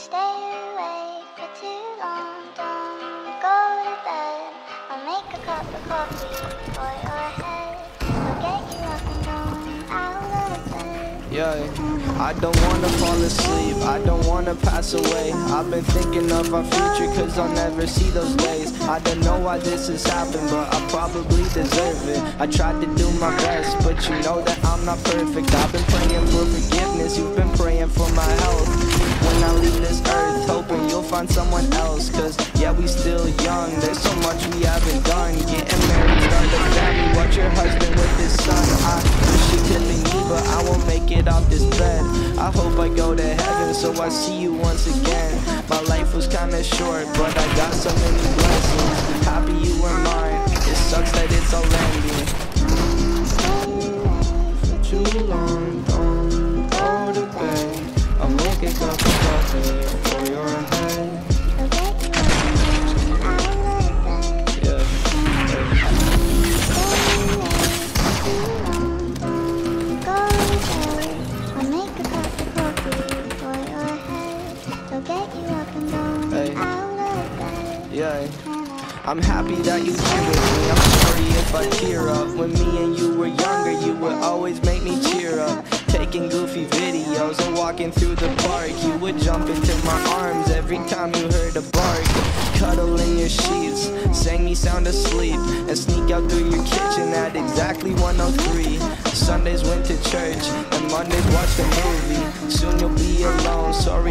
stay awake for too long. Don't go to bed. I'll make a cup of coffee for your head. I'll get you up and going out of bed. Yeah, I don't wanna fall asleep, I don't wanna pass away. I've been thinking of our future cause I'll never see those days. I don't know why this has happened, but I probably deserve it. I tried to do my best, but you know that I'm not perfect. I've been praying for forgiveness, you've been praying for my health. When I leave this earth, hoping you'll find someone else. Cause yeah, we still young, there's so much we haven't done. Getting married, start a family, watch your husband with his son. I wish you could be me, but I won't make it off this bed. I hope I go to heaven, so I see you once again. My life was kinda short, but I got so many blessings. Happy you were mine, it sucks that it's all ending. For too long, don't go to bed. I'll make a cup of coffee for your head. I'll get you up and going out of bed. Yeah. Go to bed. I'll make a cup of coffee for your head. I'll get you up and going Hey. out of bed. Yeah. I'm happy that you came with me. I'm sorry if I tear up. When me and you were younger, you would always make me cheer up. Taking goofy videos and walking through the park. You would jump into my arms every time you heard a bark. Cuddle in your sheets, sang me sound asleep, and sneak out through your kitchen at exactly 1:03. Sundays went to church, and Mondays watched a movie. Soon you'll be alone, sorry